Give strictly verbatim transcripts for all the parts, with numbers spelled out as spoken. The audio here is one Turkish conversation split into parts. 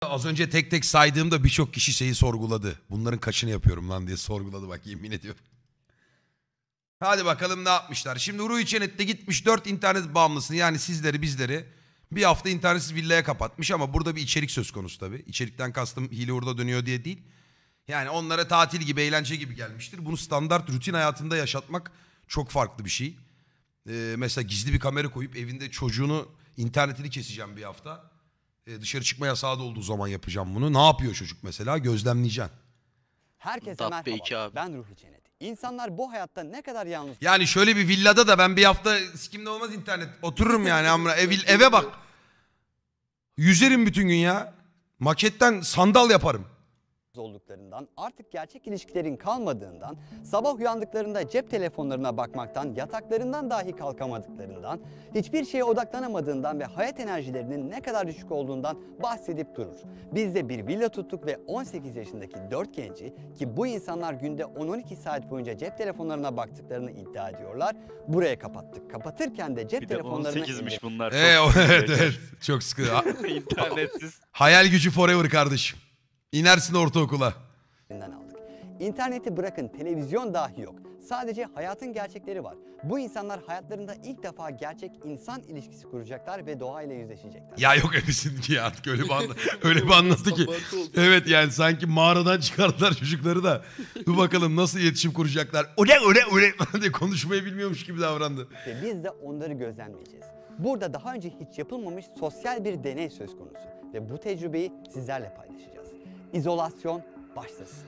Az önce tek tek saydığımda birçok kişi şeyi sorguladı. Bunların kaçını yapıyorum lan diye sorguladı bak, yemin ediyorum. Hadi bakalım ne yapmışlar. Şimdi Ruhi Çenet'te gitmiş dört internet bağımlısını, yani sizleri bizleri bir hafta internetsiz villaya kapatmış, ama burada bir içerik söz konusu tabii. İçerikten kastım hile orada dönüyor diye değil. Yani onlara tatil gibi, eğlence gibi gelmiştir. Bunu standart rutin hayatında yaşatmak çok farklı bir şey. Ee, mesela gizli bir kamera koyup evinde çocuğunu internetini keseceğim bir hafta. Ee, dışarı çıkma yasağı da olduğu zaman yapacağım bunu. Ne yapıyor çocuk mesela? Gözlemleyeceksin. Herkese Dabbe merhaba. iki abi. Ben Ruhi Çenet. İnsanlar bu hayatta ne kadar yalnız... Yani şöyle bir villada da ben bir hafta sikimde olmaz internet. Otururum yani amına. Ev, eve bak. Yüzerim bütün gün ya. Maketten sandal yaparım. olduklarından, artık gerçek ilişkilerin kalmadığından, sabah uyandıklarında cep telefonlarına bakmaktan, yataklarından dahi kalkamadıklarından, hiçbir şeye odaklanamadığından ve hayat enerjilerinin ne kadar düşük olduğundan bahsedip durur. Biz de bir villa tuttuk ve on sekiz yaşındaki dört genci, ki bu insanlar günde on on iki saat boyunca cep telefonlarına baktıklarını iddia ediyorlar, buraya kapattık. Kapatırken de cep Bir de telefonlarını... on sekizmiş bunlar. Ee, o, Çok evet evet. Çok sıkı. İnternetsiz. Hayal gücü forever kardeşim. İnersin ortaokula. aldık. İnterneti bırakın, televizyon dahi yok. Sadece hayatın gerçekleri var. Bu insanlar hayatlarında ilk defa gerçek insan ilişkisi kuracaklar ve doğayla yüzleşecekler. Ya yok hepsinin ki artık öyle bir, anla öyle bir anlattı ki. Evet yani sanki mağaradan çıkardılar çocukları da. Dur bakalım nasıl iletişim kuracaklar. Öyle öyle öyle diye konuşmayı bilmiyormuş gibi davrandı. Ve biz de onları gözlemleyeceğiz. Burada daha önce hiç yapılmamış sosyal bir deney söz konusu. Ve bu tecrübeyi sizlerle paylaşacağız. İzolasyon başlasın.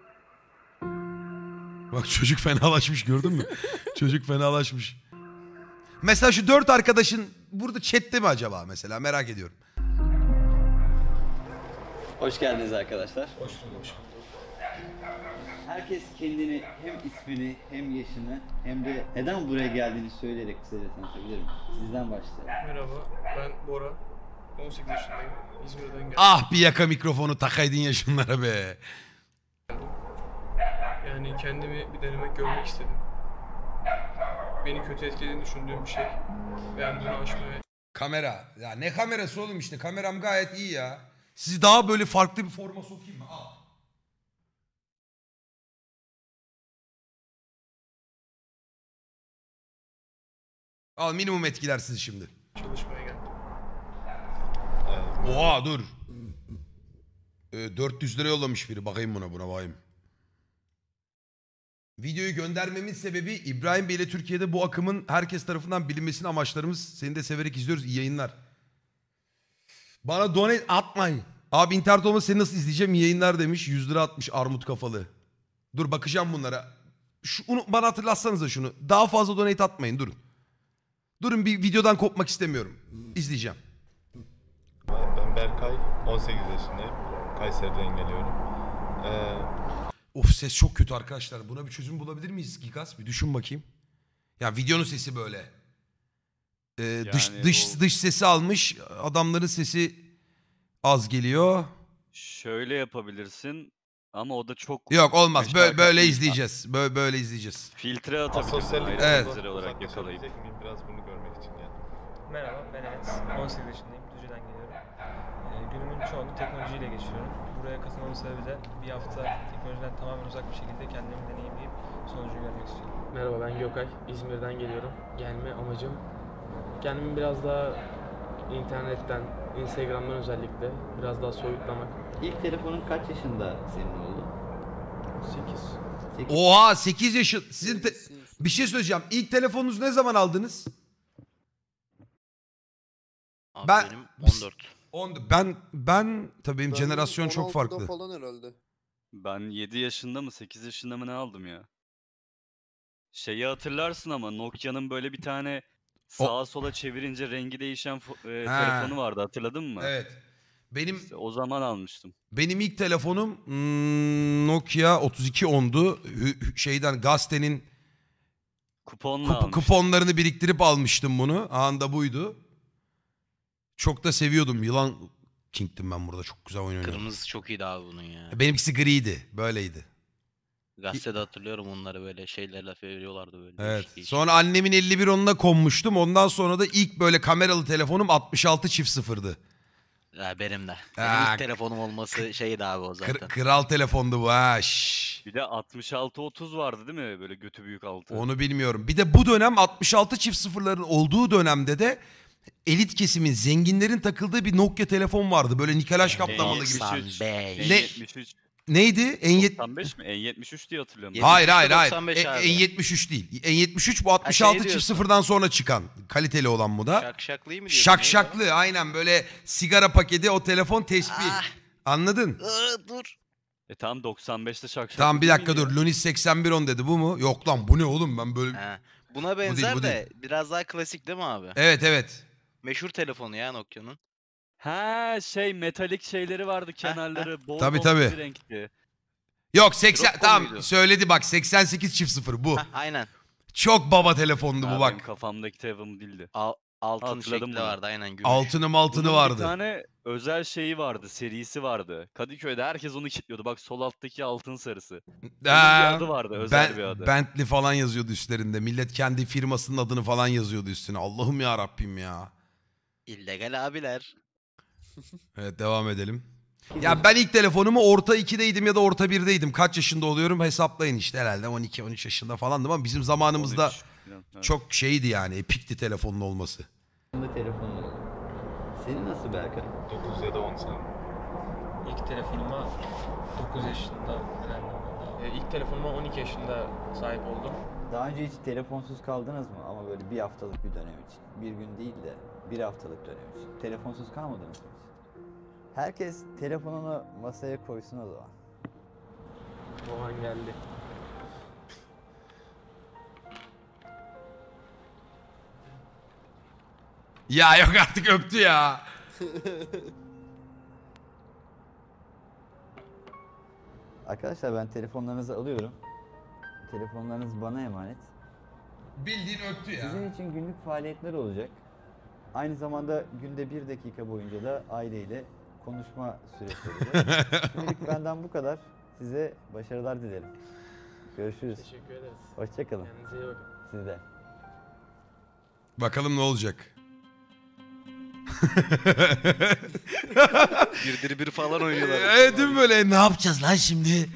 Bak çocuk fenalaşmış, gördün mü? Çocuk fenalaşmış. Mesela şu dört arkadaşın burada chatte mi acaba mesela, merak ediyorum. Hoş geldiniz arkadaşlar. Hoş bulduk. Herkes kendini, hem ismini hem yaşını hem de neden buraya geldiğini söyleyerek kısaca tanıtabilirim. Sizden başlayalım. Merhaba, ben Bora. on sekiz yaşındayım. İzmir'den geldim. Ah bir yaka mikrofonu takaydın ya şunlara be. Yani kendimi bir denemek, görmek istedim. Beni kötü etkilediğini düşündüğüm bir şey. Ben bunu aşmaya... Kamera. Ya ne kamerası oğlum işte, kameram gayet iyi ya. Sizi daha böyle farklı bir forma sokayım mı? Al. Al, minimum etkiler sizi şimdi. çalışmaya geldim. Oha dur. Ee, dört yüz lira yollamış biri. Bakayım buna buna bakayım. Videoyu göndermemin sebebi İbrahim Bey ile Türkiye'de bu akımın herkes tarafından bilinmesini amaçlarımız. Seni de severek izliyoruz. İyi yayınlar. Bana donate atmayın. Abi internet olmasa seni nasıl izleyeceğim? İyi yayınlar demiş. yüz lira atmış armut kafalı. Dur bakacağım bunlara. Şunu, bana hatırlatsanıza şunu. Daha fazla donate atmayın, durun. Durun, bir videodan kopmak istemiyorum. İzleyeceğim. Ben Berkay, on sekiz yaşındayım. Kayseri'den geliyorum. Ee... Of ses çok kötü arkadaşlar. Buna bir çözüm bulabilir miyiz Gigas? Bir düşün bakayım. Ya videonun sesi böyle. Ee, Yani dış dış o- dış sesi almış. Adamların sesi az geliyor. Şöyle yapabilirsin ama o da çok... Yok olmaz. Beş Böyle, dakika böyle değil. izleyeceğiz. Böyle, böyle izleyeceğiz. Filtre atabilirsin Asosyal ayrı Evet. filtre olarak yakalayıp. Uzaklaşabilecek miyim? Biraz bunu görmek için geldim. Merhaba, ben Enes. on sekiz yaşındayım, Düzce'den geliyorum. Ee, günümün çoğunu teknolojiyle geçiriyorum. Buraya katılmamın sebebi de bir hafta teknolojiden tamamen uzak bir şekilde kendimi deneyimleyip sonucu görmek istiyorum. Merhaba, ben Gökay. İzmir'den geliyorum. Gelme amacım kendimi biraz daha internetten, Instagram'dan özellikle biraz daha soyutlamak. İlk telefonun kaç yaşında senin oldu? sekiz. sekiz. Oha sekiz yaşı. Sizin te- bir şey söyleyeceğim. İlk telefonunuzu ne zaman aldınız? Abi Ben- benim on dört. On, ben ben tabii benim Ben jenerasyon çok on altıda farklı. falan herhalde. Ben yedi yaşında mı sekiz yaşında mı ne aldım ya? Şeyi hatırlarsın ama Nokia'nın böyle bir tane sağa sola çevirince rengi değişen fo- e, Ha. telefonu vardı, hatırladın mı? Evet. Benim İşte o zaman almıştım. benim ilk telefonum hmm, Nokia otuz iki ondu. Hü- hü- Şeyden gazetenin Kuponla kup- almıştım. kuponlarını biriktirip almıştım bunu. Anda buydu. Çok da seviyordum. Yılan King'tim ben burada. Çok güzel oyun oynadım. Kırmızı çok iyiydi abi bunun ya. Benimkisi griydi. Böyleydi. Gazetede hatırlıyorum onları, böyle şeylerle veriyorlardı böyle. Evet. değişik değişik. Sonra annemin elli bir onuna konmuştum. Ondan sonra da ilk böyle kameralı telefonum altmış altı çift sıfırdı. Ya benim de. Benim Ha, ilk telefonum olması şeydi abi o zaten. Kır- kral telefondu bu ha. şşş. Bir de altmış altı otuz vardı değil mi? Böyle götü büyük altı. Onu bilmiyorum. Bir de bu dönem altmış altı çift sıfırların olduğu dönemde de elit kesimin, zenginlerin takıldığı bir Nokia telefon vardı. Böyle nikelaj kaplamalı gibi. doksan N beş. Ne- yetmiş üç. Neydi? N yetmiş doksan beş mi? N yetmiş üç diye hatırlıyorum. Yetmiş Hayır üç hayır hayır. doksan beş E- abi. N yetmiş üç değil. N yetmiş üç bu altmış şey altı çift diyorsun. sıfırdan sonra çıkan. Kaliteli olan bu da. Şakşaklıyı mı diyordun? Şak Neydi o? şaklı aynen böyle sigara paketi o telefon tespih. Ah. Anladın? Iı, dur. E tamam doksan beşte şakşak. Tamam bir dakika dur. Lunis seksen bir on dedi bu mu? Yok lan bu ne oğlum ben böyle... Ha. Buna benzer bu de biraz daha klasik değil mi abi? Evet evet. Meşhur telefonu ya Nokia'nın. Ha şey metalik şeyleri vardı kenarları. Bol Tabii, bol tabii. bir renkli. Yok seksen Rocco tamam muydu? söyledi bak seksen sekiz çift sıfır bu. Hah, aynen. Çok baba telefondu Ha, bu bak. Benim kafamdaki telefon değildi. Al, altın Hatırladım şekli bunu. vardı aynen. Gümüş. Altını maltını Bunun vardı. Bir tane özel şeyi vardı, serisi vardı. Kadıköy'de herkes onu kilitliyordu. Bak sol alttaki altın sarısı. Onun bir Ha, adı vardı, özel Ben- bir adı. Bentley falan yazıyordu üstlerinde. Millet kendi firmasının adını falan yazıyordu üstüne. Allah'ım ya Rabbim ya. İllegal abiler. Evet devam edelim. Ya ben ilk telefonumu orta ikideydim ya da orta birdeydim. Kaç yaşında oluyorum hesaplayın işte herhalde on iki on üç yaşında falandım ama bizim zamanımızda on üç falan, evet. çok şeydi yani epikti telefonun olması. Telefonu. Senin nasıl Berkay? dokuz ya da on sene. İlk telefonuma dokuz yaşında öğrendim. E, ilk telefonuma on iki yaşında sahip oldum. Daha önce hiç telefonsuz kaldınız mı? Ama böyle bir haftalık bir dönem için. Bir gün değil de bir haftalık dönem için. Telefonsuz kalmadınız mı hiç? Herkes telefonunu masaya koysun o zaman. O an geldi. Ya yok artık öptü ya. Arkadaşlar ben telefonlarınızı alıyorum. Telefonlarınız bana emanet. Bildiğin öptü ya. Sizin için günlük faaliyetler olacak. Aynı zamanda günde bir dakika boyunca da aileyle konuşma süresi olacak. Şimdilik benden bu kadar. Size başarılar dilerim. Görüşürüz. Teşekkür ederiz. Hoşçakalın. Kendinize iyi bakın. Siz de. Bakalım ne olacak. Birdir bir falan oynuyorlar. Evet değil mi böyle ne yapacağız lan şimdi?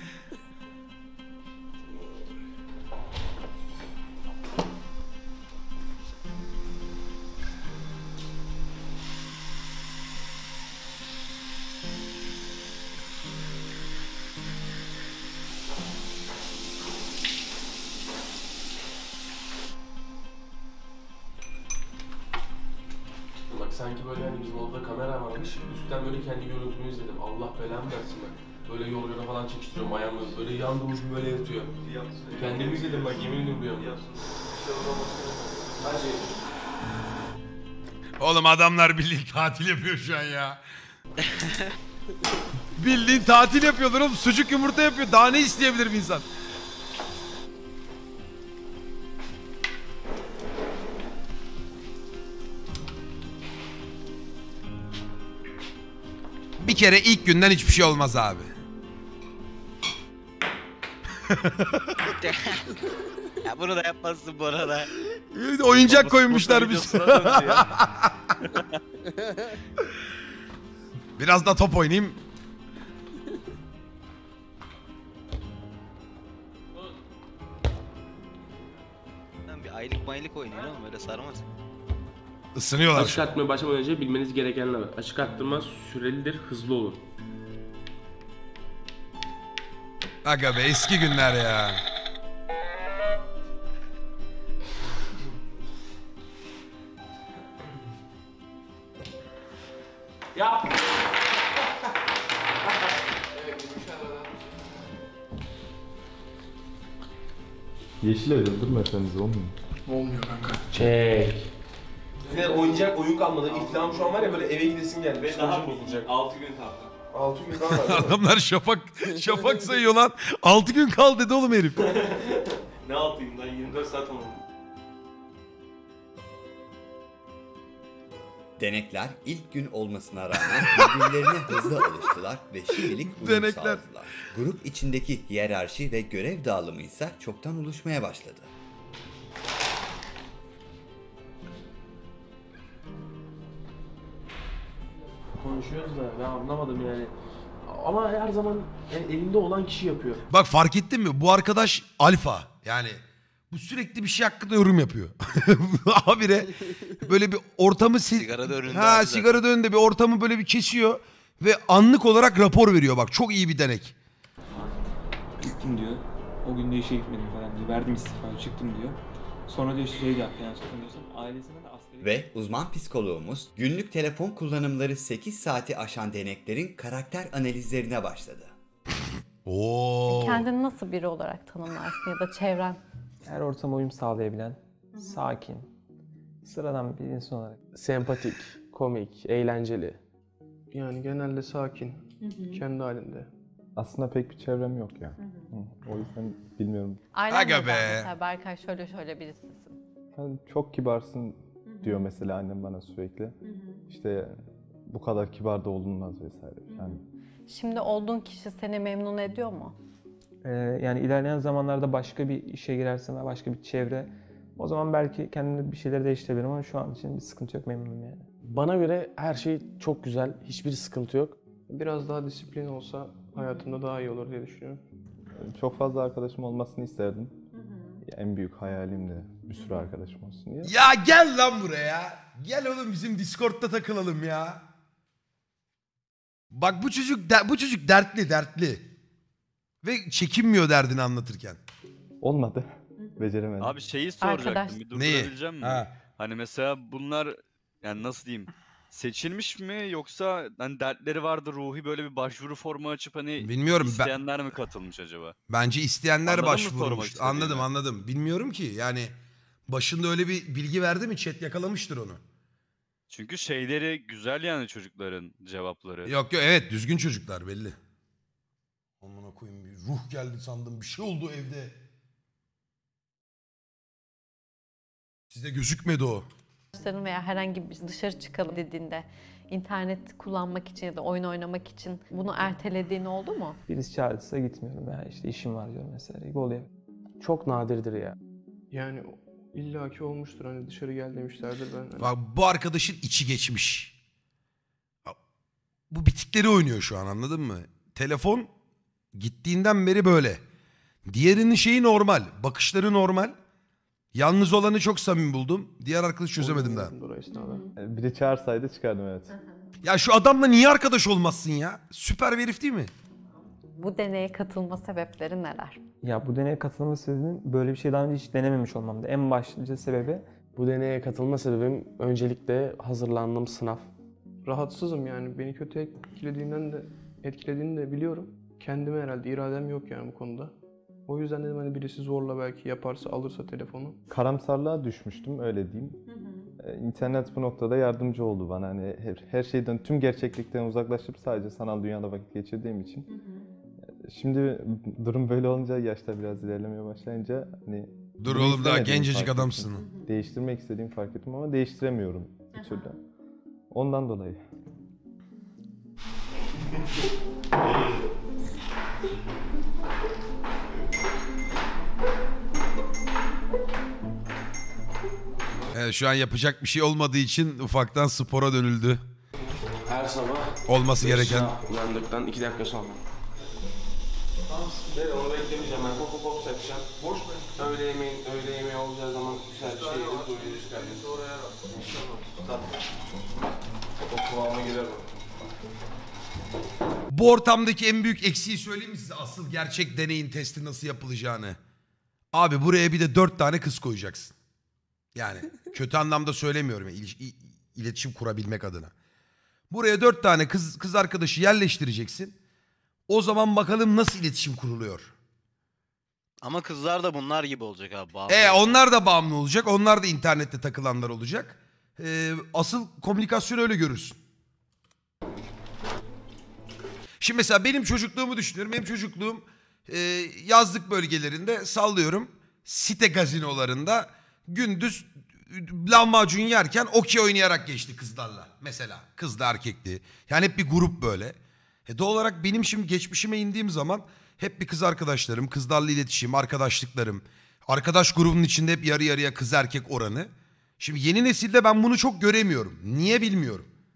Bak sanki böyle hani bizim odada kamera varmış. Üstten böyle kendi görüntümü izledim. Allah belamı versin bak. Böyle yol yola falan çekiştiriyorum ayağımı. Böyle yan durmuş böyle yatıyor. Kendimi izledim bak yemin ediyorum rüyamda. Oğlum adamlar bildiğin tatil yapıyor şu an ya. Bildiğin tatil yapıyorlar oğlum. Sucuk yumurta yapıyor. Daha ne isteyebilir bir insan? Bir kere ilk günden hiçbir şey olmaz abi. Ya bunu da yapmazsın bu arada. Oyuncak koymuşlar bir sürü. Biraz da top oynayayım. Lan bir aylık maylık oynayın oğlum öyle sarmaz. Isınıyorlar. Açık arttırmaya başlamadan önce bilmeniz gerekenler var. Açık arttırma sürelidir, hızlı olun. Aga be eski günler ya. Ya! Yeşile yıldırmasanız olmuyor. Olmuyor kanka. Çek. Eğer oynayacak oyun kalmadı. İflahım şu an var ya böyle eve gidesin geldi. Psikolojim bozulacak. altı gün kaldı. altı gün daha var. Adamlar şafak şafak sayıyor lan. altı gün kal dedi oğlum herif. Ne altı gün daha yirmi dört saat olmadı. Denekler ilk gün olmasına rağmen birbirlerine hızlı alıştılar ve şimdilik uyum Denekler. sağladılar. Grup içindeki hiyerarşi ve görev dağılımı ise çoktan oluşmaya başladı. konuşuyoruz da ben anlamadım yani. Ama her zaman yani elinde olan kişi yapıyor. Bak fark ettin mi? Bu arkadaş alfa. Yani bu sürekli bir şey hakkında yorum yapıyor. Habire böyle bir ortamı... Sigara da önünde Ha abi sigara da önünde bir ortamı böyle bir kesiyor. Ve anlık olarak rapor veriyor. Bak çok iyi bir denek. Gittim diyor. O gün de işe gitmedim falan diyor. Verdim istifayı, çıktım diyor. Sonra diyor şey yaptı yani hatırlamıyorsam. Ailesine de askeri... Ve uzman psikoloğumuz günlük telefon kullanımları sekiz saati aşan deneklerin karakter analizlerine başladı. Oo. Kendini nasıl biri olarak tanımlarsın ya da çevren? Her ortama uyum sağlayabilen, sakin, sıradan bir insan olarak. Sempatik, komik, eğlenceli. Yani genelde sakin, kendi halinde. Aslında pek bir çevrem yok ya. Hı. O yüzden bilmiyorum. Ailen Aga neden be. mesela Berkay şöyle şöyle birisisin. Yani çok kibarsın diyor mesela annem bana sürekli. İşte bu kadar kibar da olunmaz vesaire. Yani Şimdi olduğun kişi seni memnun ediyor mu? Ee, yani ilerleyen zamanlarda başka bir işe girersin ve başka bir çevre. O zaman belki kendimde bir şeyleri değiştirebilirim ama şu an için bir sıkıntı yok, memnunum yani. Bana göre her şey çok güzel, hiçbir sıkıntı yok. Biraz daha disiplin olsa hayatımda daha iyi olur diye düşünüyorum. çok fazla arkadaşım olmasını isterdim. En büyük hayalim de bir sürü arkadaşım olsun diye. Ya gel lan buraya. Gel oğlum bizim Discord'da takılalım ya. Bak bu çocuk de- bu çocuk dertli dertli. Ve çekinmiyor derdini anlatırken. Olmadı. Beceremedim. Abi şeyi soracaktım. Arkadaş- Bir Neyi? durdurabileceğim mi? Ha. Hani mesela bunlar yani nasıl diyeyim? Seçilmiş mi yoksa hani dertleri vardı ruhi böyle bir başvuru formu açıp hani Bilmiyorum, ben- isteyenler mi katılmış acaba? Bence isteyenler Anladın mı sormak başvurmuş. istediğimi? Anladım anladım. Bilmiyorum ki yani başında öyle bir bilgi verdi mi chat yakalamıştır onu. Çünkü şeyleri güzel yani çocukların cevapları. Yok yok evet düzgün çocuklar belli. Amına koyayım bir ruh geldi sandım bir şey oldu evde. Size gözükmedi o. Arkadaşların veya herhangi bir dışarı çıkalım dediğinde internet kullanmak için ya da oyun oynamak için bunu ertelediğin oldu mu? Birisi çağırırsa gitmiyorum veya işte işim var diyorum mesela gibi oluyor. Çok nadirdir ya. Yani illaki olmuştur hani dışarı gel demişlerdir ben. Bak bu arkadaşın içi geçmiş. Bu bitikleri oynuyor şu an anladın mı? Telefon gittiğinden beri böyle. Diğerinin şeyi normal. Bakışları normal. Yalnız olanı çok samimi buldum. Diğer arkadaşı çözemedim daha. Yani biri çağırsaydı çıkardım evet. Ya şu adamla niye arkadaş olmazsın ya? Süper bir herif değil mi? Bu deneye katılma sebepleri neler? Ya bu deneye katılma sebebim böyle bir şey daha önce hiç denememiş olmamdı. En başlıca sebebi Bu deneye katılma sebebim öncelikle hazırlandığım sınav. Rahatsızım yani beni kötü etkilediğinden de etkilediğini de biliyorum. Kendime herhalde iradem yok yani bu konuda. O yüzden dedim hani birisi zorla belki yaparsa alırsa telefonu. Karamsarlığa düşmüştüm öyle diyeyim. Ee, İnternet bu noktada yardımcı oldu bana. Hani her, her şeyden, tüm gerçeklikten uzaklaşıp sadece sanal dünyada vakit geçirdiğim için. Şimdi durum böyle olunca, yaşta biraz ilerlemeye başlayınca hani Dur bunu oğlum daha istemediğimi gencecik fark ettim. adamsın. Değiştirmek istediğimi fark ettim ama değiştiremiyorum bir türlü. Ondan dolayı. Evet, şu an yapacak bir şey olmadığı için ufaktan spora dönüldü. Her sabah Olması gereken. uyandıktan iki dakika sonra. Tamam, evet, onu beklemeyeceğim ben. Hop hop hop çakacağım. Boş mu? Öğle yemeği, öğle yemeği olacağı zaman güzel bir şey yedim. Doyurucu çıkardım. Sonra yer var. Tamam. O kıvama girer o. Bu ortamdaki en büyük eksiği söyleyeyim mi size? Asıl gerçek deneyin testi nasıl yapılacağını. Abi buraya bir de dört tane kız koyacaksın. Yani kötü anlamda söylemiyorum. İl- il- iletişim kurabilmek adına. Buraya dört tane kız kız arkadaşı yerleştireceksin. O zaman bakalım nasıl iletişim kuruluyor. Ama kızlar da bunlar gibi olacak abi. bağımlı E olacak. onlar da bağımlı olacak. Onlar da internette takılanlar olacak. Ee, asıl komünikasyonu öyle görürsün. Şimdi mesela benim çocukluğumu düşünüyorum. Benim çocukluğum e, yazlık bölgelerinde sallıyorum. Site gazinolarında gündüz lahmacun yerken okey oynayarak geçti kızlarla. Mesela kızla erkekli. Yani hep bir grup böyle. E doğal olarak benim şimdi geçmişime indiğim zaman hep bir kız arkadaşlarım, kızlarla iletişim, arkadaşlıklarım. Arkadaş grubunun içinde hep yarı yarıya kız erkek oranı. Şimdi yeni nesilde ben bunu çok göremiyorum. Niye bilmiyorum.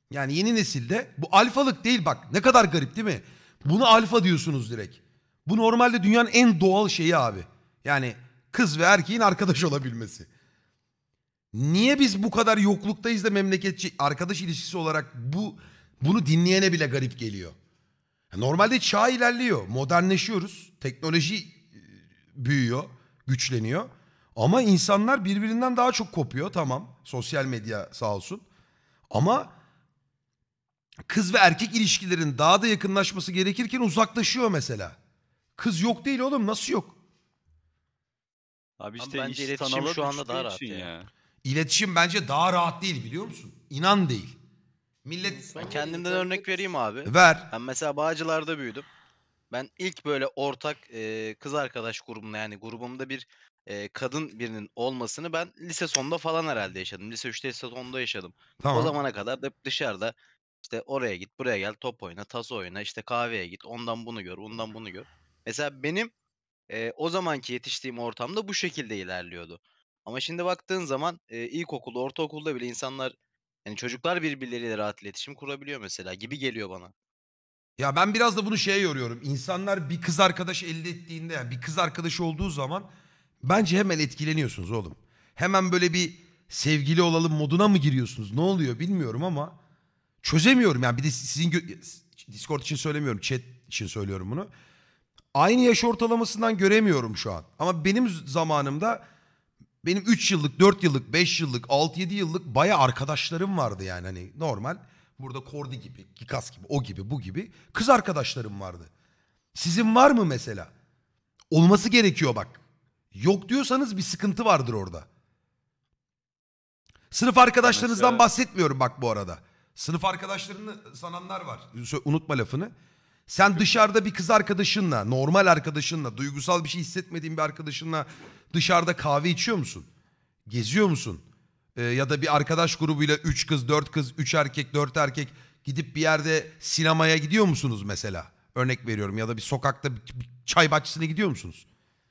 Yani yeni nesilde bu alfalık değil bak. Ne kadar garip değil mi? Bunu alfa diyorsunuz direkt. Bu normalde dünyanın en doğal şeyi abi. Yani kız ve erkeğin arkadaş olabilmesi. Niye biz bu kadar yokluktayız da memleketçi arkadaş ilişkisi olarak bu bunu dinleyene bile garip geliyor. Normalde çağ ilerliyor. Modernleşiyoruz. Teknoloji büyüyor, güçleniyor. Ama insanlar birbirinden daha çok kopuyor. Tamam. Sosyal medya sağ olsun. Ama kız ve erkek ilişkilerin daha da yakınlaşması gerekirken uzaklaşıyor mesela. Kız yok değil oğlum. Nasıl yok? Abi Ama işte bence iş iletişim sanala şu anda düştüğü daha rahat için ya. İletişim bence daha rahat değil biliyor musun? İnan değil. Millet... Ben kendimden örnek vereyim abi. Ver. Ben mesela Bağcılar'da büyüdüm. Ben ilk böyle ortak e, kız arkadaş grubumla yani grubumda bir e, kadın birinin olmasını ben lise sonunda falan herhalde yaşadım. Lise üçte lise sonunda yaşadım. Tamam. O zamana kadar da hep dışarıda işte oraya git buraya gel top oyna tas oyna işte kahveye git ondan bunu gör ondan bunu gör. Mesela benim e, o zamanki yetiştiğim ortamda bu şekilde ilerliyordu. Ama şimdi baktığın zaman e, ilkokulda ortaokulda bile insanlar yani çocuklar birbirleriyle rahat iletişim kurabiliyor mesela gibi geliyor bana. Ya ben biraz da bunu şeye yoruyorum. İnsanlar bir kız arkadaş elde ettiğinde yani bir kız arkadaşı olduğu zaman bence hemen etkileniyorsunuz oğlum. Hemen böyle bir sevgili olalım moduna mı giriyorsunuz? Ne oluyor bilmiyorum ama çözemiyorum. Yani bir de sizin Discord için söylemiyorum. Chat için söylüyorum bunu. Aynı yaş ortalamasından göremiyorum şu an. Ama benim zamanımda benim üç yıllık, dört yıllık, beş yıllık, altı yedi yıllık baya arkadaşlarım vardı yani hani normal. Burada Kordi gibi, Kikas gibi, o gibi, bu gibi kız arkadaşlarım vardı. Sizin var mı mesela? Olması gerekiyor bak. Yok diyorsanız bir sıkıntı vardır orada. Sınıf arkadaşlarınızdan mesela... bahsetmiyorum bak bu arada. Sınıf arkadaşlarını sananlar var. Unutma lafını. Sen dışarıda bir kız arkadaşınla, normal arkadaşınla, duygusal bir şey hissetmediğin bir arkadaşınla dışarıda kahve içiyor musun? Geziyor musun? Ee, ya da bir arkadaş grubuyla üç kız, dört kız, üç erkek, dört erkek gidip bir yerde sinemaya gidiyor musunuz mesela? Örnek veriyorum ya da bir sokakta bir çay bahçesine gidiyor musunuz?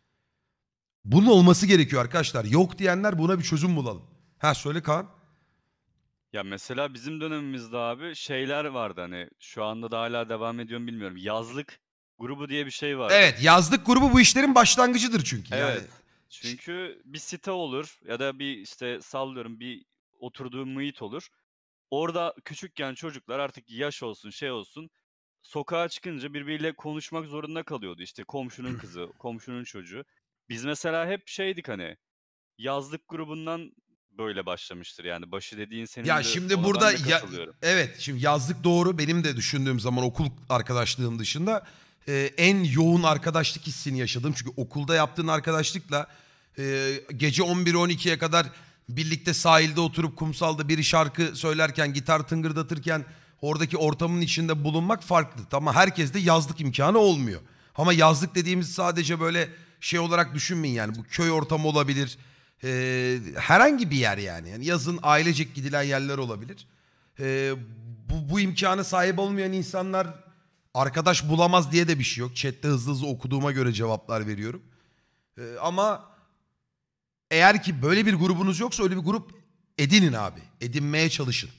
Bunun olması gerekiyor arkadaşlar. Yok diyenler buna bir çözüm bulalım. Ha söyle Kaan. Ya mesela bizim dönemimizde abi şeyler vardı hani şu anda da hala devam ediyor mu bilmiyorum. Yazlık grubu diye bir şey vardı. Evet yazlık grubu bu işlerin başlangıcıdır çünkü. Evet. Yani. Çünkü bir site olur ya da bir işte sallıyorum bir oturduğu muhit olur. Orada küçükken çocuklar artık yaş olsun şey olsun sokağa çıkınca birbiriyle konuşmak zorunda kalıyordu. İşte komşunun kızı, komşunun çocuğu. Biz mesela hep şeydik hani yazlık grubundan böyle başlamıştır yani başı dediğin senin Ya de şimdi ona burada ben de ya, katılıyorum. evet şimdi yazlık doğru benim de düşündüğüm zaman okul arkadaşlığım dışında e, en yoğun arkadaşlık hissini yaşadım. Çünkü okulda yaptığın arkadaşlıkla e, gece on bir on ikiye kadar birlikte sahilde oturup kumsalda biri şarkı söylerken gitar tıngırdatırken oradaki ortamın içinde bulunmak farklı. Ama herkes de yazlık imkanı olmuyor. Ama yazlık dediğimiz sadece böyle şey olarak düşünmeyin yani bu köy ortamı olabilir. Ee, herhangi bir yer yani. yani yazın ailecek gidilen yerler olabilir. Ee, bu, bu imkanı sahip olmayan insanlar arkadaş bulamaz diye de bir şey yok. Chat'te hızlı hızlı okuduğuma göre cevaplar veriyorum. Ee, ama eğer ki böyle bir grubunuz yoksa öyle bir grup edinin abi. Edinmeye çalışın.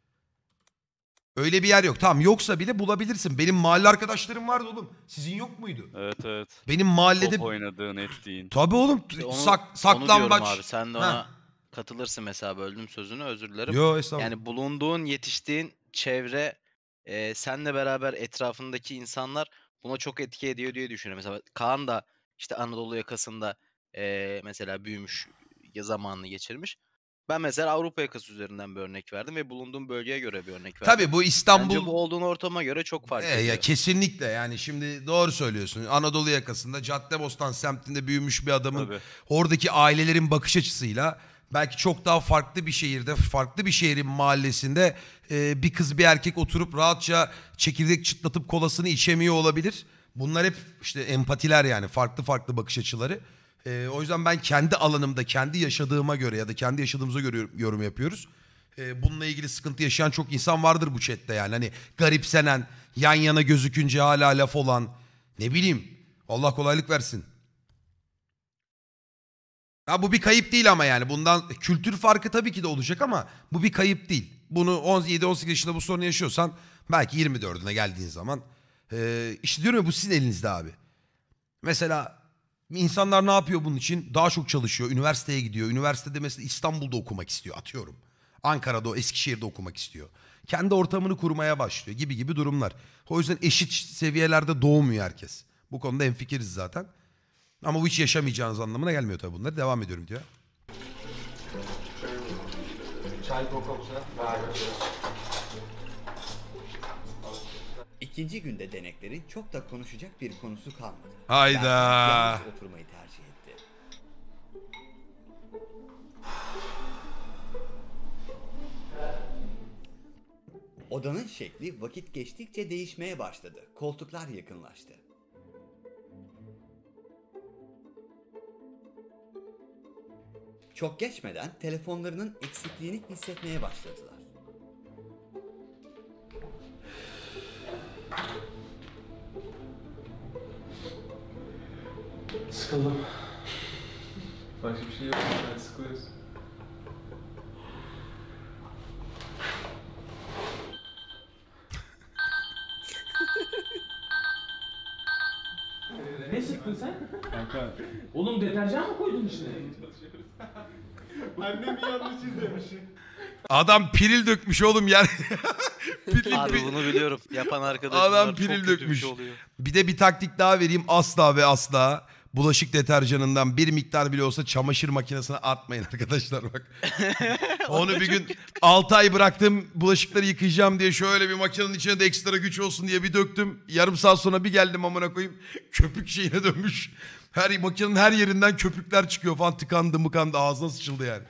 Öyle bir yer yok. Tamam yoksa bile bulabilirsin. Benim mahalle arkadaşlarım vardı oğlum. Sizin yok muydu? Evet evet. Benim mahallede... Top oynadığın ettiğin. Tabii oğlum. İşte onu, sak, onu saklambaç. diyorum abi sen de Ha. ona katılırsın mesela böldüm sözünü özür dilerim. Yo estağfurullah. Yani bulunduğun yetiştiğin çevre e, senle beraber etrafındaki insanlar buna çok etki ediyor diye düşünüyorum. Mesela Kaan da işte Anadolu yakasında e, mesela büyümüş ya zamanını geçirmiş. Ben mesela Avrupa yakası üzerinden bir örnek verdim ve bulunduğum bölgeye göre bir örnek verdim. Tabii bu İstanbul... Bence bu olduğun ortama göre çok fark E, ediyor. ya kesinlikle yani şimdi doğru söylüyorsun. Anadolu yakasında Caddebostan semtinde büyümüş bir adamın Tabii. oradaki ailelerin bakış açısıyla belki çok daha farklı bir şehirde, farklı bir şehrin mahallesinde e, bir kız bir erkek oturup rahatça çekirdek çıtlatıp kolasını içemiyor olabilir. Bunlar hep işte empatiler yani farklı farklı bakış açıları. E, o yüzden ben kendi alanımda, kendi yaşadığıma göre ya da kendi yaşadığımıza göre yorum yapıyoruz. E, bununla ilgili sıkıntı yaşayan çok insan vardır bu chatte yani. Hani garipsenen, yan yana gözükünce hala laf olan, ne bileyim. Allah kolaylık versin. Ha bu bir kayıp değil ama yani bundan kültür farkı tabii ki de olacak ama bu bir kayıp değil. bunu on yedi on sekiz yaşında bu sorunu yaşıyorsan belki yirmi dördüne geldiğin zaman e, işte diyorum ya bu sizin elinizde abi. Mesela insanlar ne yapıyor bunun için? Daha çok çalışıyor. Üniversiteye gidiyor. Üniversitede mesela İstanbul'da okumak istiyor atıyorum. Ankara'da, Eskişehir'de okumak istiyor. Kendi ortamını kurmaya başlıyor gibi gibi durumlar. O yüzden eşit seviyelerde doğmuyor herkes. Bu konuda hemfikiriz zaten. Ama bu hiç yaşamayacağınız anlamına gelmiyor tabii bunları. Devam ediyorum diyor. Çay kokopsa. İkinci günde deneklerin çok da konuşacak bir konusu kalmadı. Hayda. Berkant yalnız oturmayı tercih etti. Odanın şekli vakit geçtikçe değişmeye başladı. Koltuklar yakınlaştı. Çok geçmeden telefonlarının eksikliğini hissetmeye başladılar. Sıkıldım. Başka bir şey yok. Ben sıkılıyorsun. Ne sıktın sen? Kanka. Oğlum deterjan mı koydun içine? Annem yanlış izlemiş. Adam piril dökmüş oğlum yani. Piril, Abi bunu biliyorum. Yapan arkadaşlar Adam çok piril kötü bir dökmüş. şey oluyor. Bir de bir taktik daha vereyim. Asla ve asla bulaşık deterjanından bir miktar bile olsa çamaşır makinesine atmayın arkadaşlar bak. Onu bir gün altı ay bıraktım bulaşıkları yıkayacağım diye şöyle bir makinenin içine de ekstra güç olsun diye bir döktüm. Yarım saat sonra bir geldim amına koyayım köpük şeyine dönmüş. Her makinenin her yerinden köpükler çıkıyor falan tıkandı mıkandı ağzına sıçıldı yani.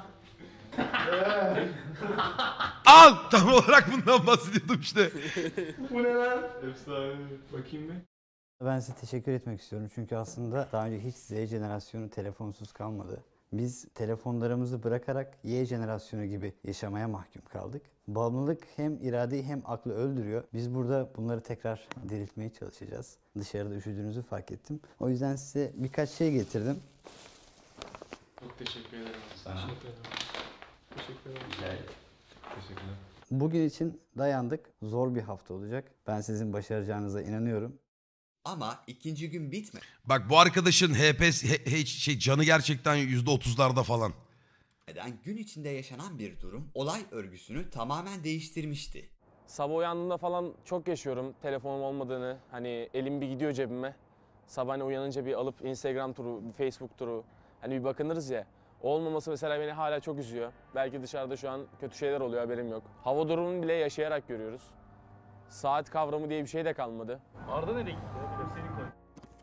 Al! Tam olarak bundan bahsediyordum işte. Bu ne lan? Efsane. Bakayım bir. Ben size teşekkür etmek istiyorum çünkü aslında daha önce hiç Z jenerasyonu telefonsuz kalmadı. Biz telefonlarımızı bırakarak Y jenerasyonu gibi yaşamaya mahkum kaldık. Bağımlılık hem iradeyi hem aklı öldürüyor. Biz burada bunları tekrar diriltmeye çalışacağız. Dışarıda üşüdüğünüzü fark ettim. O yüzden size birkaç şey getirdim. Çok teşekkür ederim. Sana. Teşekkür ederim. Teşekkür ederim. Güzel. Teşekkürler. Bugün için dayandık. Zor bir hafta olacak. Ben sizin başaracağınıza inanıyorum. Ama ikinci gün bitme. Bak bu arkadaşın H P S H- H- şey canı gerçekten yüzde otuzlarda falan. Neden gün içinde yaşanan bir durum olay örgüsünü tamamen değiştirmişti. Sabah uyandığımda falan çok yaşıyorum telefonum olmadığını. Hani elim bir gidiyor cebime. Sabah hani uyanınca bir alıp Instagram turu, bir Facebook turu. Hani bir bakınırız ya. Olmaması mesela beni hala çok üzüyor. Belki dışarıda şu an kötü şeyler oluyor haberim yok. Hava durumunu bile yaşayarak görüyoruz. Saat kavramı diye bir şey de kalmadı. Arda nereye gitti? Bir de seni koy.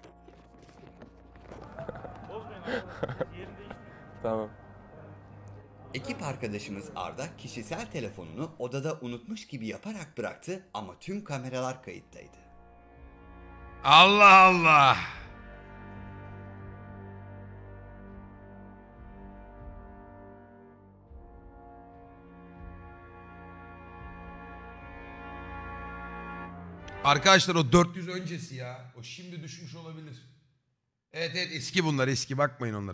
Bozmayın abi. Yerini değiştirin. Tamam. Ekip arkadaşımız Arda kişisel telefonunu odada unutmuş gibi yaparak bıraktı ama tüm kameralar kayıttaydı. Allah Allah. Arkadaşlar o dört yüz öncesi ya. O şimdi düşmüş olabilir. Evet evet eski bunlar eski bakmayın onlara.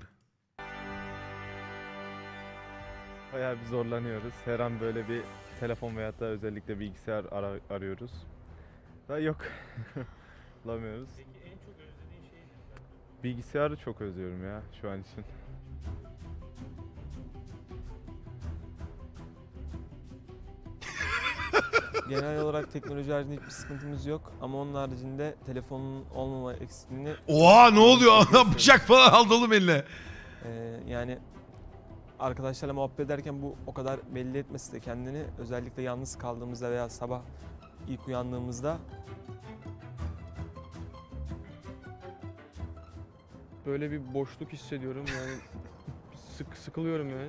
Bayağı bir zorlanıyoruz. Her an böyle bir telefon veyahut da özellikle bilgisayar ara- arıyoruz. Da yok. Bulamıyoruz. Peki en çok özlediğin şey ne? Bilgisayarı çok özlüyorum ya şu an için. Genel olarak teknoloji haricinde hiçbir sıkıntımız yok. Ama onun haricinde telefonun olmama eksikliğini... Oha ne oluyor? Adam bıçak falan aldı oğlum eline. Ee, yani arkadaşlarla muhabbet ederken bu o kadar belli etmesi de kendini özellikle yalnız kaldığımızda veya sabah ilk uyandığımızda böyle bir boşluk hissediyorum yani sık sıkılıyorum yani.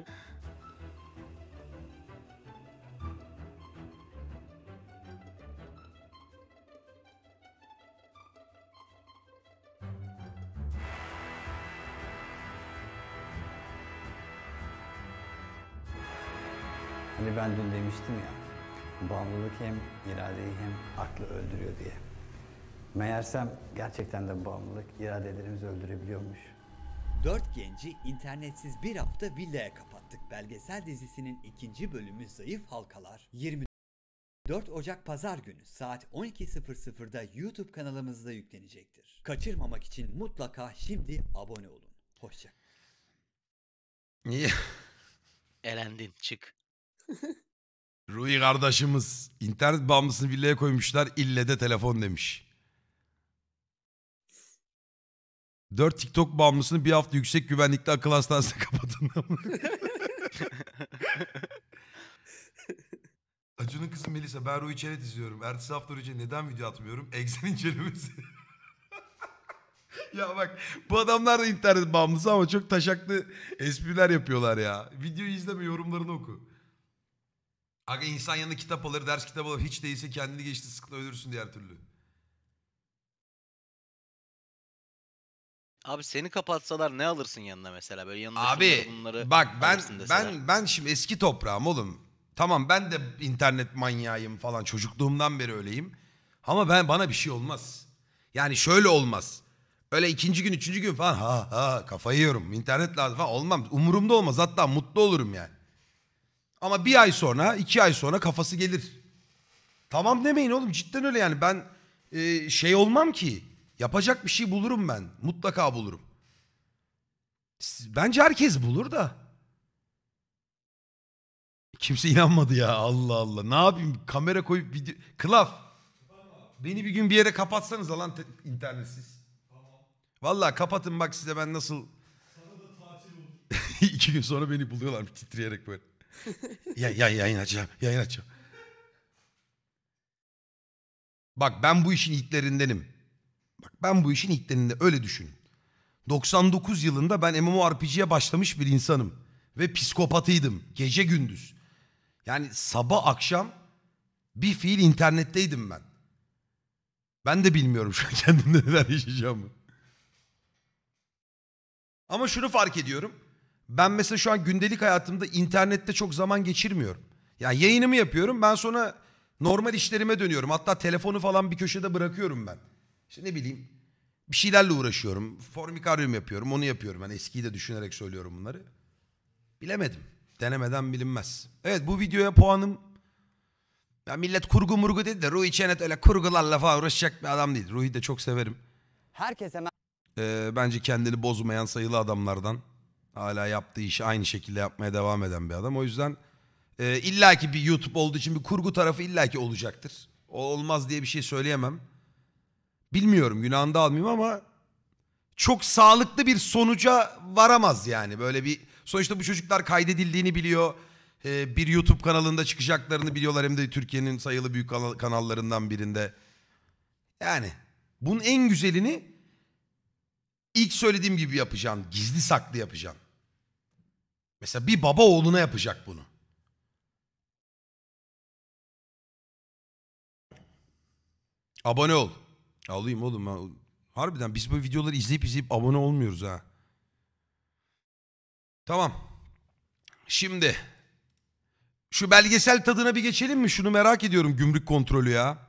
Hani ben dün demiştim ya, bağımlılık hem iradeyi hem aklı öldürüyor diye. Meğersem gerçekten de bağımlılık iradelerimizi öldürebiliyormuş. Dört genci internetsiz bir hafta villaya kapattık. Belgesel dizisinin ikinci bölümü Zayıf Halkalar yirmi dört Ocak Pazar günü saat on iki sıfır sıfırda YouTube kanalımızda yüklenecektir. Kaçırmamak için mutlaka şimdi abone olun. Hoşça kalın. Niye? Elendin çık. Rui kardeşimiz internet bağımlısını villaya koymuşlar, ille de telefon demiş. Dört TikTok bağımlısını bir hafta yüksek güvenlikli akıl hastanesine kapatın. Acun'un kızı Melisa, ben Rui Çenet izliyorum. Ertesi hafta Rui Çenet neden video atmıyorum? Exen incelemesi. Ya bak, bu adamlar da internet bağımlısı ama çok taşaklı espriler yapıyorlar ya. Videoyu izleme, yorumlarını oku. Aga insan yanında kitap alır, ders kitabı alır. Hiç değilse kendini geçti sıkla ölürsün diğer türlü. Abi seni kapatsalar ne alırsın yanına mesela? Böyle yanında Abi şunları bunları bak ben alırsın deseler. ben ben şimdi eski toprağım oğlum. Tamam ben de internet manyağıyım falan, çocukluğumdan beri öyleyim. Ama ben bana bir şey olmaz. Yani şöyle olmaz. Öyle ikinci gün, üçüncü gün falan ha ha kafayı yiyorum. İnternet lazım falan olmam. Umurumda olmaz, hatta mutlu olurum yani. Ama bir ay sonra, iki ay sonra kafası gelir. Tamam demeyin oğlum, cidden öyle yani. Ben e, şey olmam ki. Yapacak bir şey bulurum ben. Mutlaka bulurum. Bence herkes bulur da. Kimse inanmadı ya, Allah Allah. Ne yapayım, kamera koyup video... Klaf. Beni bir gün bir yere kapatsanız lan te- internetsiz. Vallahi kapatın bak size ben nasıl... İki gün sonra beni buluyorlar titreyerek böyle. ya, ya, yayın açacağım, yayın açacağım. Bak ben bu işin ilklerindenim. Bak ben bu işin ilklerinde, öyle düşünün. doksan dokuz yılında ben MMORPG'ye başlamış bir insanım. Ve psikopatıydım. Gece gündüz. Yani sabah akşam bir fiil internetteydim ben. Ben de bilmiyorum şu an kendimde neler yaşayacağımı. Ama şunu fark ediyorum. Ben mesela şu an gündelik hayatımda internette çok zaman geçirmiyorum. Yani yayınımı yapıyorum, ben sonra normal işlerime dönüyorum. Hatta telefonu falan bir köşede bırakıyorum ben. İşte ne bileyim bir şeylerle uğraşıyorum. Formikaryum yapıyorum, onu yapıyorum. Ben eskiyi de düşünerek söylüyorum bunları. Bilemedim. Denemeden bilinmez. Evet, bu videoya puanım... Ya millet kurgu murgu dedi de Rui Çenet öyle kurgularla falan uğraşacak bir adam değil. Rui'yi de çok severim. Herkese Ee, bence kendini bozmayan sayılı adamlardan. Hala yaptığı işi aynı şekilde yapmaya devam eden bir adam. O yüzden e, illaki bir YouTube olduğu için bir kurgu tarafı illaki olacaktır. O olmaz diye bir şey söyleyemem. Bilmiyorum, günahını da almayayım ama çok sağlıklı bir sonuca varamaz yani. Böyle bir sonuçta bu çocuklar kaydedildiğini biliyor. Ee, bir YouTube kanalında çıkacaklarını biliyorlar, hem de Türkiye'nin sayılı büyük kanal, kanallarından birinde. Yani bunun en güzelini ilk söylediğim gibi yapacaksın. Gizli saklı yapacaksın. Mesela bir baba oğluna yapacak bunu. Abone ol. Alayım oğlum. Ha. Harbiden biz bu videoları izleyip izleyip abone olmuyoruz ha. Tamam. Şimdi şu belgesel tadına bir geçelim mi? Şunu merak ediyorum, gümrük kontrolü ya.